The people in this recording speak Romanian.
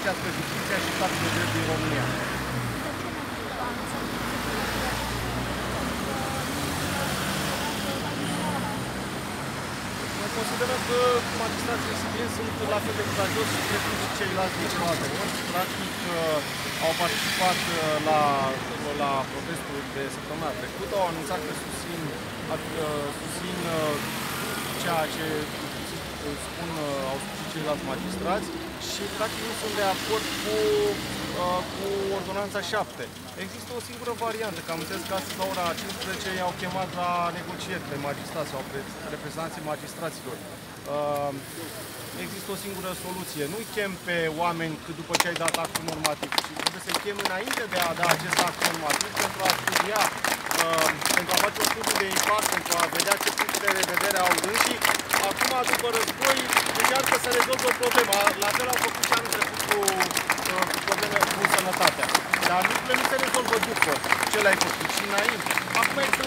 folosească justiția și statul de drept din România. Noi considerăm că magistrații civili sunt la fel de curajoși și precum și ceilalți din celelalte părți. Practic au participat la protestul de săptămâna trecută, au anunțat că susțin ceea ce au spus și ceilalți magistrați și practic nu sunt de acord cu ordonanța 7. Există o singură variantă, că am înțeles că astăzi la ora 15 i-au chemat la negocieri pe magistrați sau reprezentanții magistraților. Există o singură soluție. Nu-i chem pe oameni după ce ai dat actul normativ, ci trebuie să-i chem înainte de a da acest act normativ pentru a studia, pentru a face un studiu de impact, pentru a vedea ce puncte de vedere au dânsii. Acum, după război, încearcă să rezolvă o problemă. La fel au făcut și anul trecut cu probleme cu sănătatea. Dar lucrurile nu se rezolvă după ce le-ai făcut și înainte. Acum